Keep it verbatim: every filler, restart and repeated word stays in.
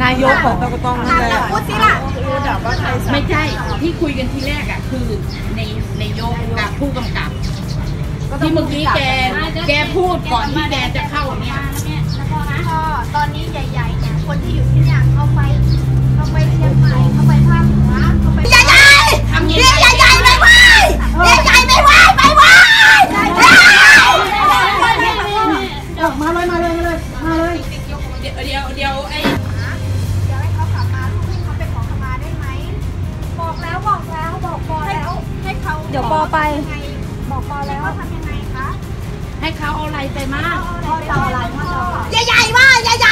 นายกของกตงนั่นแหละพูดสิล่ะไม่ใช่ที่คุยกันทีแรกอ่ะคือในในยกกับผู้กำกับที่เมื่อกี้แกแกพูดก่อนที่แกจะเข้าเนี่ยก็ตอนนี้ใหญ่ๆเนี่ยคนที่อยู่ที่เนี่ยเขาไปเขาไปเชียงใหม่เขาไปภาคเหนือเขาไปใหญ่ๆทำยังไงใหญ่ๆไม่ไหวใหญ่ๆไม่ไหวไม่ไหวมาเลยมาเลยมาเลยมาเลยเดี๋ยวเดี๋ยวเดี๋ยวไอ้เดี๋ยวให้เขากลับมาให้เขาไปขอขมาได้ไหมบอกแล้วบอกแล้วบอกปอแล้วให้เขาเดี๋ยวปอไปบอกปอแล้วว่าทำยังไงคะให้เขาเอาอะไรไปมากพ่อจะอะไรพ่อใหญ่ๆว่าใหญ่